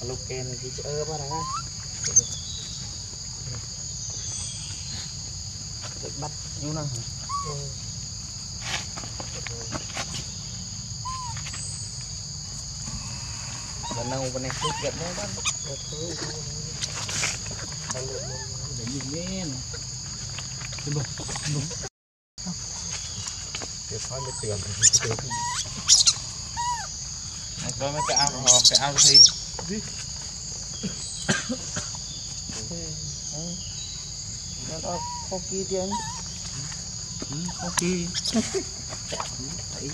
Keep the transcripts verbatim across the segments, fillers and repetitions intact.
lục kèn thì ơ ba đó bắt vô nào lần nào bên này cứ kẹt nó bắt để nhìn lên đúng không đúng để thôi mới tiền rồi mấy cái ao hò cái ao gì gì nó đó có kia tiền có kia thấy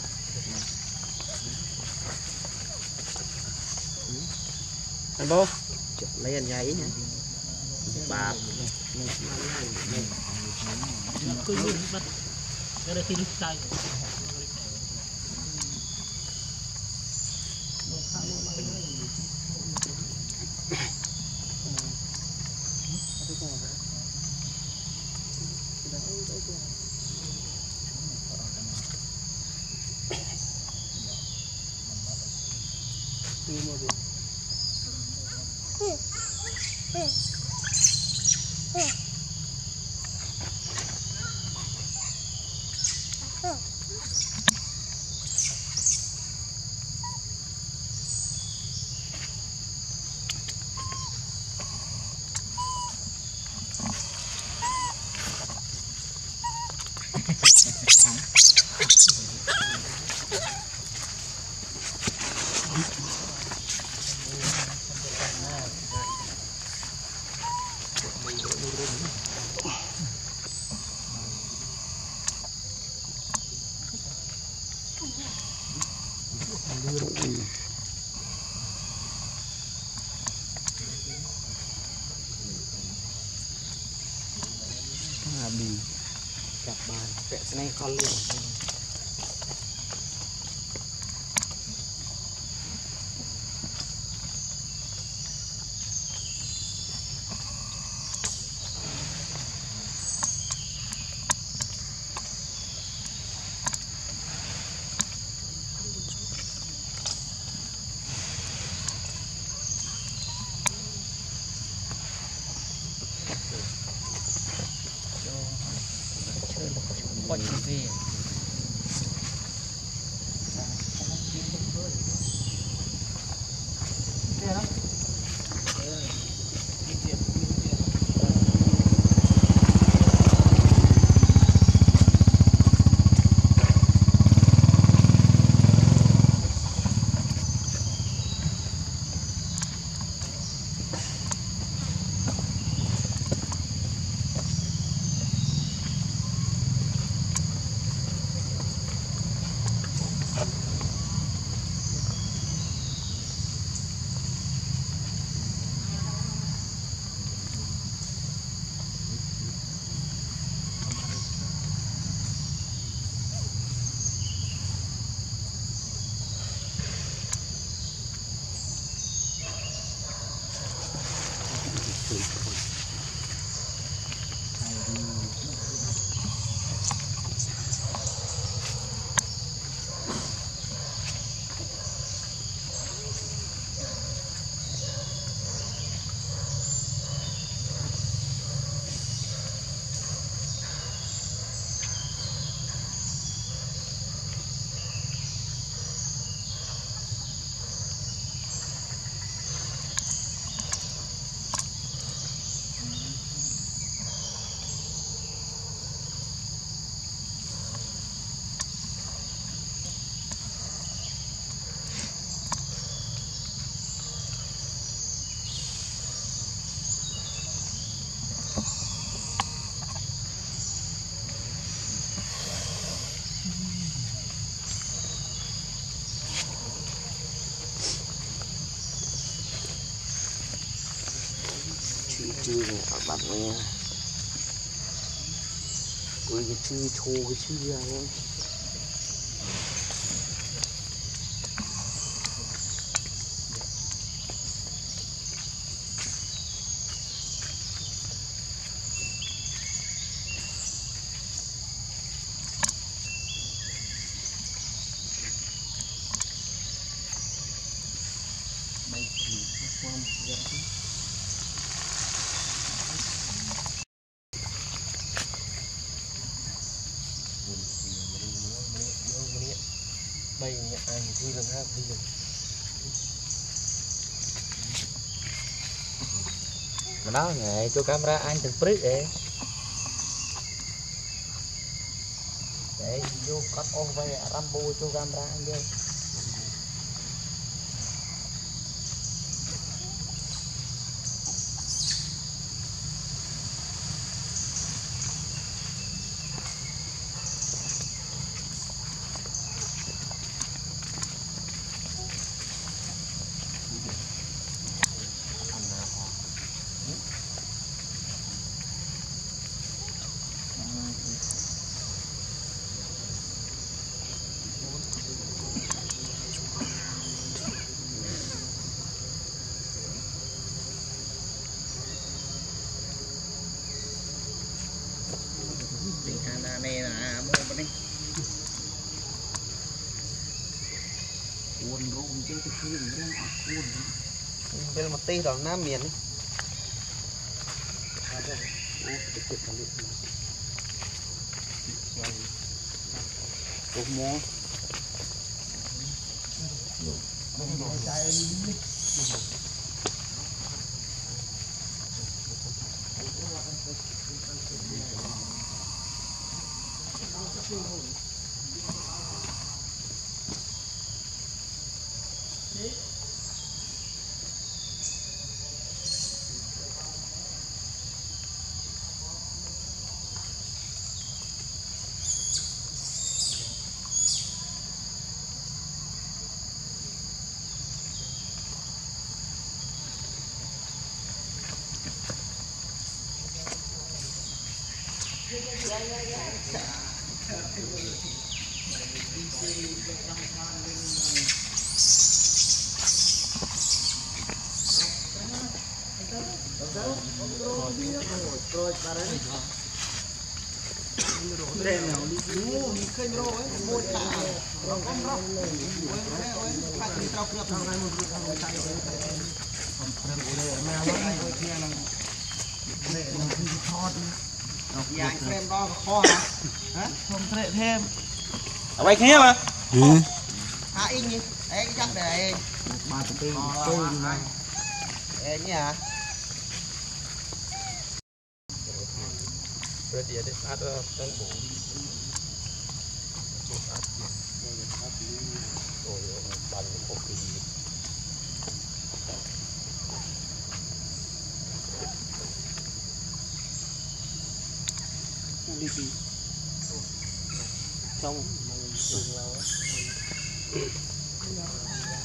anh bố lấy anh giấy nhé bà cứ luôn bắt cái đây khi đi sai bị chặt bàn vẽ này con luôn what you see chư ở bạn nghe với cái chư thô cái chư ra luôn mấy bay anh thì được ha thì được mà đó ngày cho camera anh từng prít để để vô cắt off về Rambo cho camera anh đi này là mua bên đây cuốn rôm chứ cái kia nó đang cuốn bên một tí đó nam miền ấy cục mua dạng thêm đó kho hả? Hả? Không thể thêm. Ở đây kia mà. Ừ. À in đi. Đấy cái chắc để ba mươi tôi này. Ê nhỉ hả? Rồi thì để sát ở tân bổ. Rồi bắn một cái Libby'S trong đường lâu